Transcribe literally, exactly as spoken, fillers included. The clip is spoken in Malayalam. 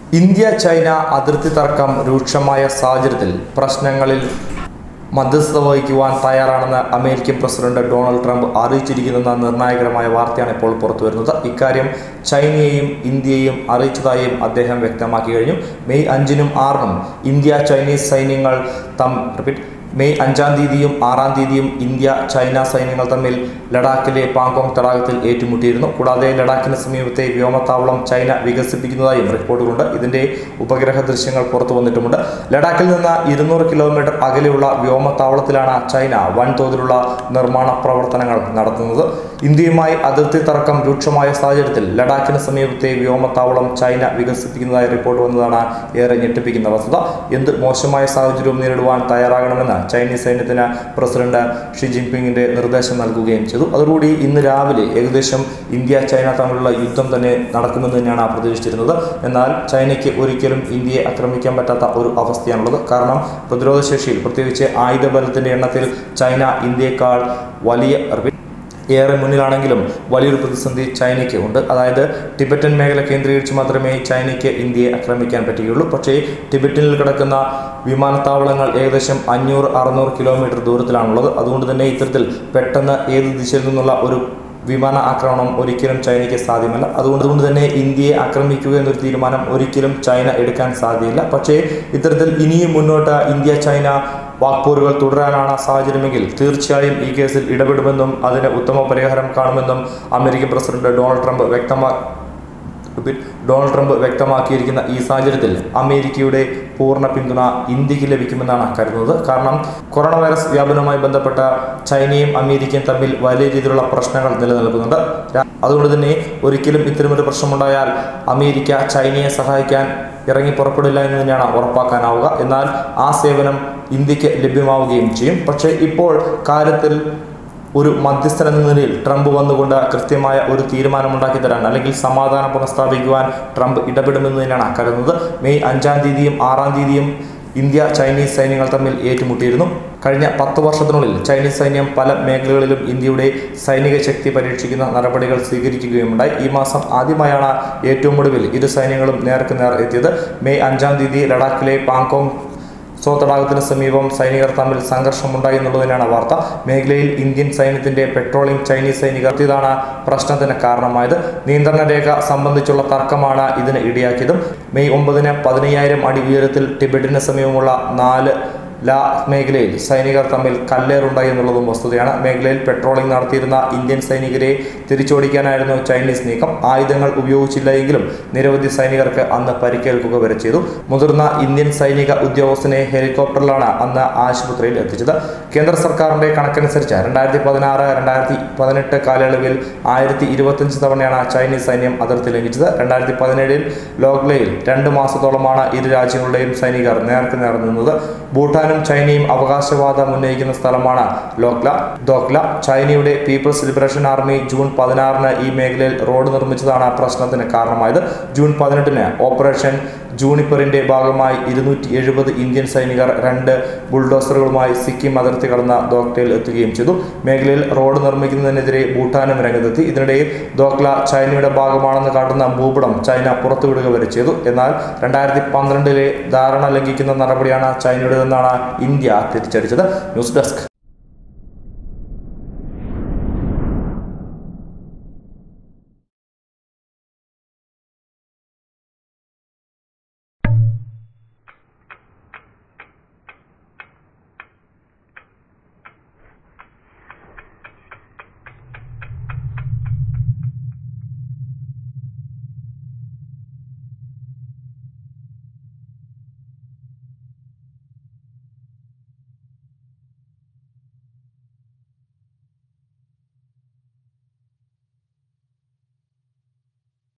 ഇന്ത്യ ചൈന അതിർത്തി തർക്കം രൂക്ഷമായ സാഹചര്യത്തിൽ പ്രശ്നങ്ങളിൽ മധ്യസ്ഥത വഹിക്കുവാൻ തയ്യാറാണെന്ന് അമേരിക്കൻ പ്രസിഡന്റ് ഡൊണാൾഡ് ട്രംപ് അറിയിച്ചിരിക്കുന്ന നിർണായകരമായ വാർത്തയാണ് ഇപ്പോൾ പുറത്തുവരുന്നത്. ഇക്കാര്യം ചൈനയെയും ഇന്ത്യയെയും അറിയിച്ചതായും അദ്ദേഹം വ്യക്തമാക്കി കഴിഞ്ഞു. മെയ് അഞ്ചിനും ആറിനും ഇന്ത്യ ചൈനീസ് സൈന്യങ്ങൾ തം റിപ്പീറ്റ് മെയ് അഞ്ചാം തീയതിയും ആറാം തീയതിയും ഇന്ത്യ ചൈന സൈന്യങ്ങൾ തമ്മിൽ ലഡാക്കിലെ പാങ്കോങ് തടാകത്തിൽ ഏറ്റുമുട്ടിയിരുന്നു. കൂടാതെ ലഡാക്കിന് സമീപത്തെ വ്യോമത്താവളം ചൈന വികസിപ്പിക്കുന്നതായും റിപ്പോർട്ടുകളുണ്ട്. ഇതിന്റെ ഉപഗ്രഹ ദൃശ്യങ്ങൾ പുറത്തു വന്നിട്ടുമുണ്ട്. ലഡാക്കിൽ നിന്ന് ഇരുന്നൂറ് കിലോമീറ്റർ അകലെയുള്ള വ്യോമത്താവളത്തിലാണ് ചൈന വൻതോതിലുള്ള നിർമ്മാണ പ്രവർത്തനങ്ങൾ നടത്തുന്നത്. ഇന്ത്യയുമായി അതിർത്തി തർക്കം രൂക്ഷമായ സാഹചര്യത്തിൽ ലഡാക്കിന് സമീപത്തെ വ്യോമത്താവളം ചൈന വികസിപ്പിക്കുന്നതായി റിപ്പോർട്ട് വന്നതാണ് ഏറെ ഞെട്ടിപ്പിക്കുന്ന വസ്തുത. എന്ത് മോശമായ സാഹചര്യവും നേരിടുവാൻ തയ്യാറാകണമെന്ന് ചൈനീസ് സൈന്യത്തിന് പ്രസിഡന്റ് ഷി ജിൻപിങ്ങിന്റെ നിർദ്ദേശം നൽകുകയും ചെയ്തു. അതോടുകൂടി ഇന്ന് രാവിലെ ഏകദേശം ഇന്ത്യ ചൈന തമ്മിലുള്ള യുദ്ധം തന്നെ നടക്കുമെന്ന് തന്നെയാണ് പ്രതീക്ഷിച്ചിരുന്നത്. എന്നാൽ ചൈനയ്ക്ക് ഒരിക്കലും ഇന്ത്യയെ ആക്രമിക്കാൻ പറ്റാത്ത ഒരു അവസ്ഥയാണുള്ളത്. കാരണം പ്രതിരോധ ശേഷിയിൽ, പ്രത്യേകിച്ച് ആയുധബലത്തിന്റെ എണ്ണത്തിൽ ചൈന ഇന്ത്യയെക്കാൾ വലിയ ഏറെ മുന്നിലാണെങ്കിലും വലിയൊരു പ്രതിസന്ധി ചൈനയ്ക്ക് ഉണ്ട്. അതായത് ടിബറ്റൻ മേഖല കേന്ദ്രീകരിച്ച് മാത്രമേ ചൈനയ്ക്ക് ഇന്ത്യയെ ആക്രമിക്കാൻ പറ്റുകയുള്ളൂ. പക്ഷേ ടിബറ്റനിൽ കിടക്കുന്ന വിമാനത്താവളങ്ങൾ ഏകദേശം അഞ്ഞൂറ് അറുന്നൂറ് കിലോമീറ്റർ ദൂരത്തിലാണുള്ളത്. അതുകൊണ്ട് തന്നെ ഇത്തരത്തിൽ പെട്ടെന്ന് ഏത് ദിശയിൽ നിന്നുള്ള ഒരു വിമാന ആക്രമണം ഒരിക്കലും ചൈനയ്ക്ക് സാധ്യമല്ല. അതുകൊണ്ട് അതുകൊണ്ട് തന്നെ ഇന്ത്യയെ ആക്രമിക്കുക എന്നൊരു തീരുമാനം ഒരിക്കലും ചൈന എടുക്കാൻ സാധ്യതയില്ല. പക്ഷേ ഇത്തരത്തിൽ ഇനിയും മുന്നോട്ട് ഇന്ത്യ ചൈന വാക്പോരുകൾ തുടരാനാണ് സാഹചര്യമെങ്കിൽ തീർച്ചയായും ഈ കേസിൽ ഇടപെടുമെന്നും അതിന് ഉത്തമ പരിഹാരം കാണുമെന്നും അമേരിക്കൻ പ്രസിഡന്റ് ഡൊണാൾഡ് ട്രംപ് വ്യക്തമാ ഡൊണാൾഡ് ട്രംപ് വ്യക്തമാക്കിയിരിക്കുന്ന ഈ സാഹചര്യത്തിൽ അമേരിക്കയുടെ പൂർണ്ണ പിന്തുണ ഇന്ത്യക്ക് ലഭിക്കുമെന്നാണ് കരുതുന്നത്. കാരണം കൊറോണ വൈറസ് വ്യാപനവുമായി ബന്ധപ്പെട്ട ചൈനയും അമേരിക്കയും തമ്മിൽ വലിയ രീതിയിലുള്ള പ്രശ്നങ്ങൾ നിലനിൽക്കുന്നുണ്ട്. അതുകൊണ്ട് തന്നെ ഒരിക്കലും ഇത്തരമൊരു പ്രശ്നമുണ്ടായാൽ അമേരിക്ക ചൈനയെ സഹായിക്കാൻ ഇറങ്ങി പുറപ്പെടില്ല എന്ന് തന്നെയാണ് ഉറപ്പാക്കാനാവുക. എന്നാൽ ആ സേവനം ഇന്ത്യക്ക് ലഭ്യമാവുകയും ചെയ്യും. പക്ഷേ ഇപ്പോൾ കാര്യത്തിൽ ഒരു മധ്യസ്ഥൻ എന്ന നിലയിൽ ട്രംപ് വന്നുകൊണ്ട് കൃത്യമായ ഒരു തീരുമാനമുണ്ടാക്കി തരാൻ അല്ലെങ്കിൽ സമാധാനം പുനഃസ്ഥാപിക്കുവാൻ ട്രംപ് ഇടപെടുമെന്ന് തന്നെയാണ് കരുതുന്നത്. മെയ് അഞ്ചാം തീയതിയും ആറാം തീയതിയും ഇന്ത്യ ചൈനീസ് സൈന്യങ്ങൾ തമ്മിൽ ഏറ്റുമുട്ടിയിരുന്നു. കഴിഞ്ഞ പത്ത് വർഷത്തിനുള്ളിൽ ചൈനീസ് സൈന്യം പല മേഖലകളിലും ഇന്ത്യയുടെ സൈനിക ശക്തി പരീക്ഷിക്കുന്ന നടപടികൾ സ്വീകരിക്കുകയുമുണ്ടായി. ഈ മാസം ആദ്യമായാണ് ഏറ്റവും ഒടുവിൽ ഇരു സൈന്യങ്ങളും നേർക്ക് നേർ എത്തിയത്. മെയ് അഞ്ചാം തീയതി ലഡാക്കിലെ പാങ്കോങ് സോ തടാകത്തിന് സമീപം സൈനികർ തമ്മിൽ സംഘർഷമുണ്ടായി എന്നുള്ളതിനാണ് വാർത്ത. മേഖലയിൽ ഇന്ത്യൻ സൈന്യത്തിന്റെ പെട്രോളിംഗ് ചൈനീസ് സൈനികർ ഇതാണ് പ്രശ്നത്തിന് കാരണമായത്. നിയന്ത്രണ രേഖ സംബന്ധിച്ചുള്ള തർക്കമാണ് ഇതിന് ഇടയാക്കിയതും. മെയ് ഒമ്പതിന് പതിനയ്യായിരം അടി ഉയരത്തിൽ ടിബറ്റിന് സമീപമുള്ള നാല് ലാ മേഖലയിൽ സൈനികർ തമ്മിൽ കല്ലേറുണ്ടായി എന്നുള്ളതും വസ്തുതയാണ്. മേഖലയിൽ പെട്രോളിംഗ് നടത്തിയിരുന്ന ഇന്ത്യൻ സൈനികരെ തിരിച്ചോടിക്കാനായിരുന്നു ചൈനീസ് നീക്കം. ആയുധങ്ങൾ ഉപയോഗിച്ചില്ല എങ്കിലും നിരവധി സൈനികർക്ക് അന്ന് പരിക്കേൽക്കുക വരെ ചെയ്തു. മുതിർന്ന ഇന്ത്യൻ സൈനിക ഉദ്യോഗസ്ഥനെ ഹെലികോപ്റ്ററിലാണ് അന്ന് ആശുപത്രിയിൽ എത്തിച്ചത്. കേന്ദ്ര സർക്കാരിന്റെ കണക്കനുസരിച്ച് രണ്ടായിരത്തി പതിനാറ് രണ്ടായിരത്തി പതിനെട്ട് കാലയളവിൽ ആയിരത്തി ഇരുപത്തിയഞ്ച് തവണയാണ് ചൈനീസ് സൈന്യം അതിർത്തി ലംഘിച്ചത്. രണ്ടായിരത്തി പതിനേഴിൽ ലോഗ്ലയിൽ രണ്ട് മാസത്തോളമാണ് ഇരു രാജ്യങ്ങളുടെയും സൈനികർ നേർക്ക് നേർ നിന്നത്. ഭൂട്ടാൻ ചൈനയും അവകാശവാദം ഉന്നയിക്കുന്ന സ്ഥലമാണ് ലോക്ല ദോക്ല. ചൈനയുടെ പീപ്പിൾസ് ലിബറേഷൻ ആർമി ജൂൺ പതിനാറിന് ഈ മേഖലയിൽ റോഡ് നിർമ്മിച്ചതാണ് പ്രശ്നത്തിന് കാരണമായത്. ജൂൺ പതിനെട്ടിന് ഓപ്പറേഷൻ ജൂണിപ്പറിന്റെ ഭാഗമായി ഇരുന്നൂറ്റി എഴുപത് ഇന്ത്യൻ സൈനികർ രണ്ട് ബുൾഡോസറുകളുമായി സിക്കിം അതിർത്തി കടന്ന ദോക്ലയിൽ എത്തുകയും ചെയ്തു. മേഖലയിൽ റോഡ് നിർമ്മിക്കുന്നതിനെതിരെ ഭൂട്ടാനും രംഗത്തെത്തി. ഇതിനിടയിൽ ദോക്ല ചൈനയുടെ ഭാഗമാണെന്ന് കാട്ടുന്ന ഭൂപടം ചൈന പുറത്തുവിടുക വരെ ചെയ്തു. എന്നാൽ രണ്ടായിരത്തി പന്ത്രണ്ടിലെ ധാരണ ലംഘിക്കുന്ന നടപടിയാണ് ചൈനയുടേതെന്നാണ് ഇന്ത്യ തിരിച്ചടിച്ചത്. News desk.